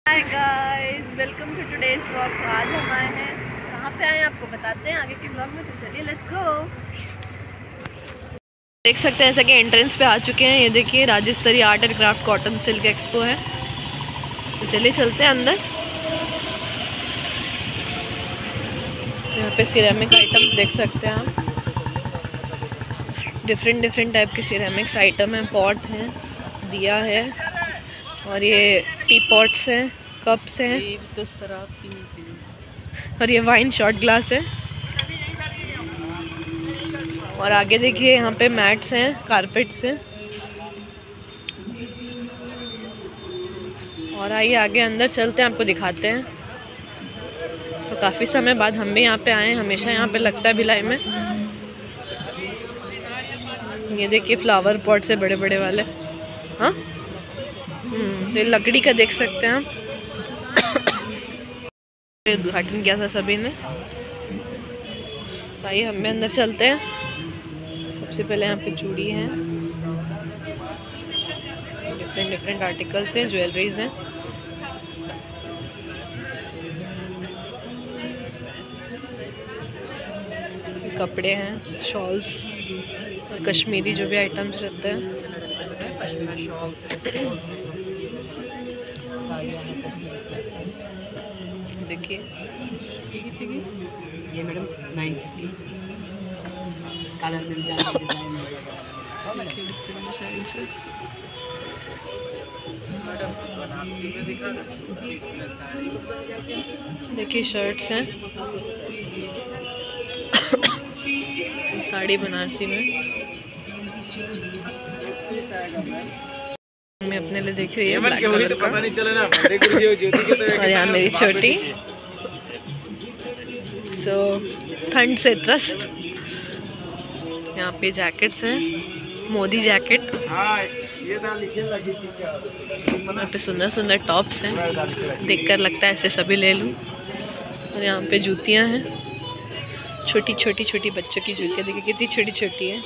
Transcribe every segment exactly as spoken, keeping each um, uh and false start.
Hi guys, welcome to today's vlog. तो आज हम आए हैं, कहाँ पे आए हैं आपको बताते हैं आगे के व्लॉग में। तो चलिए लेट्स गो। देख सकते हैं ऐसा कि एंट्रेंस पे आ चुके हैं। ये देखिए राज्य स्तरीय art and craft cotton silk expo है। तो चलिए चलते हैं अंदर। यहाँ पे सिरेमिक आइटम्स देख सकते हैं आप। डिफरेंट डिफरेंट टाइप के सिरेमिक्स आइटम हैं, पॉट हैं, दिया है और ये टी पॉट्स हैं, कप्स हैं, तो शराब पीने के लिए, और ये वाइन शॉट ग्लास है। और आगे देखिए यहाँ पे मैट्स हैं, कारपेट्स हैं। और आइए आगे अंदर चलते हैं, आपको दिखाते हैं। तो काफ़ी समय बाद हम भी यहाँ पे आए हैं। हमेशा यहाँ पे लगता है भिलाई में। ये देखिए फ्लावर पॉट से बड़े बड़े वाले। हाँ, ये लकड़ी का देख सकते हैं आप। उद्घाटन किया था सभी ने। आइए हम भी अंदर चलते हैं। सबसे पहले यहाँ पे चूड़ी है, डिफरेंट डिफरेंट आर्टिकल्स हैं, ज्वेलरीज हैं। कपड़े हैं, शॉल्स, कश्मीरी जो भी आइटम्स रहते हैं। देखिए ये मैडम नाइन फिफ्टी कलर मिल जाएगा, डिजाइन से। देखिए शर्ट्स हैं, साड़ी बनारसी में। मैं अपने लिए देख रही हूँ ब्लैक कलर का। और यहाँ मेरी छोटी, सो ठंड से त्रस्त। यहाँ पे जैकेट्स हैं, मोदी जैकेट। यहाँ पे सुंदर सुंदर टॉप्स हैं, देखकर लगता है ऐसे सभी ले लूँ। और यहाँ पे जूतियाँ हैं, छोटी छोटी छोटी बच्चों की जूतियाँ। देखिए कितनी छोटी छोटी है।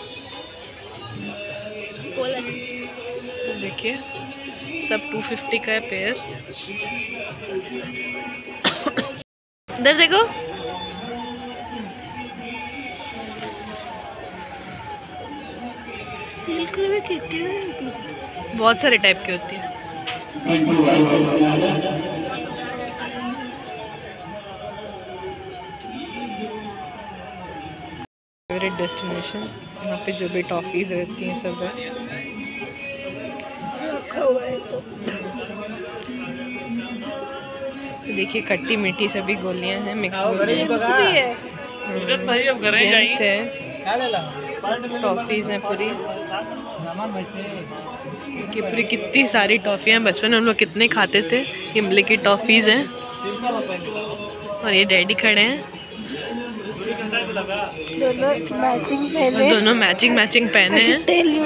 देखिए सब टू फिफ्टी का है पेयर। इधर देखो, सिल्क में कितनी बहुत सारे टाइप की होती है। फेवरेट डेस्टिनेशन, यहाँ पे जो भी टॉफीज रहती हैं सब है। देखिए खट्टी मीठी सभी गोलियां हैं, मिक्स जेम्स भी है, जेम्स है, टॉफीज हैं पूरी। कि पूरी कितनी सारी टॉफियाँ हैं। बचपन में हम लोग कितने खाते थे। इमली की टॉफीज हैं। और ये डैडी खड़े हैं, दोनों मैचिंग पहने दोनों मैचिंग मैचिंग पहने हैं।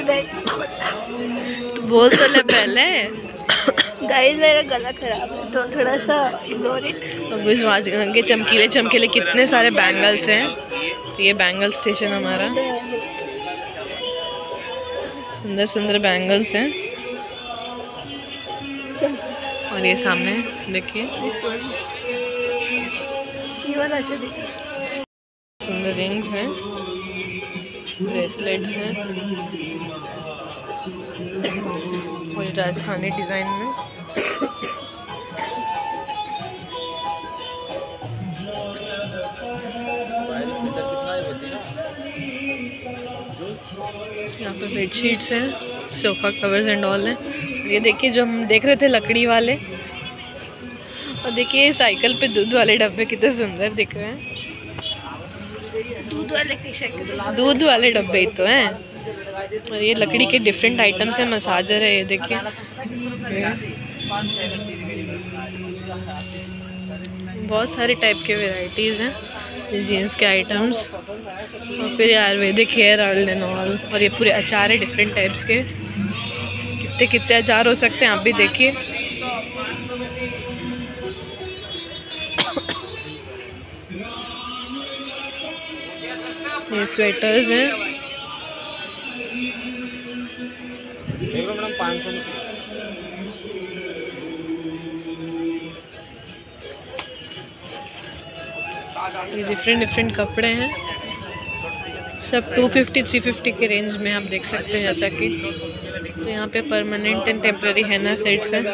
तो बोल तो ले पहले। गाइस मेरा गला खराब है तो थोड़ा सा इग्नोर इट। के चमकीले चमकीले कितने सारे बैंगल्स हैं। ये बैंगल स्टेशन हमारा, सुंदर सुंदर बैंगल्स हैं। और ये सामने देखिए सुंदर रिंग्स हैं, ब्रेसलेट्स हैं। और ये राजस्थानी डिज़ाइन में। यहाँ पे बेडशीट्स हैं, सोफ़ा कवर्स एंड ऑल हैं। ये देखिए जो हम देख रहे थे लकड़ी वाले। और देखिए साइकिल पे दूध वाले डब्बे कितने सुंदर दिख रहे हैं। दूध वाले दूध वाले डब्बे ही तो हैं। और ये लकड़ी के डिफरेंट आइटम्स हैं, मसाजर है। ये देखिए बहुत सारे टाइप के वेराइटीज़ हैं, जीन्स के आइटम्स। और फिर ayurvedic hair oil and all. और ये पूरे अचार है डिफरेंट टाइप्स के। कितने कितने अचार हो सकते हैं आप भी देखिए। ये स्वेटर्स हैं, ये डिफरेंट डिफरेंट कपड़े हैं, सब टू फिफ्टी थ्री फिफ्टी के रेंज में आप देख सकते हैं। जैसा कि तो यहाँ पे permanent and temporary henna sets हैं।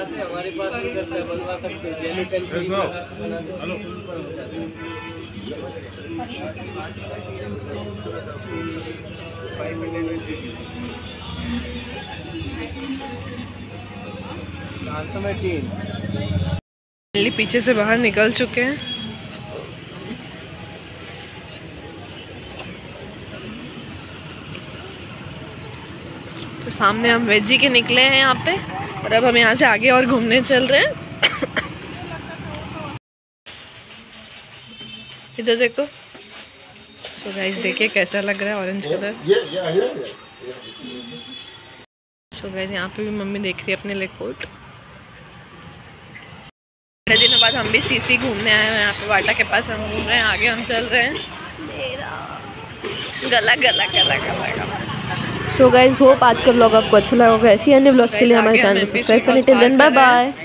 पीछे से बाहर निकल चुके हैं। तो सामने हम वेजी के निकले हैं यहाँ पे, और अब हम यहाँ से आगे और घूमने चल रहे हैं। इधर देखो। सो गाइस देखिए कैसा लग रहा है ऑरेंज कलर। सो गाइस यहाँ पे भी मम्मी देख रही है अपने लिए कोट। बड़े दिनों बाद हम भी सीसी घूमने आए हैं यहाँ पे, वाटा के पास हम घूम रहे हैं। आगे हम चल रहे हैं। गला गला गला गला गला। सो गाइस होप आज का व्लॉग आपको अच्छा लगा होगा। ऐसी अन्य व्लॉग्स के लिए हमारे चैनल को सब्सक्राइब करें। Till then bye bye.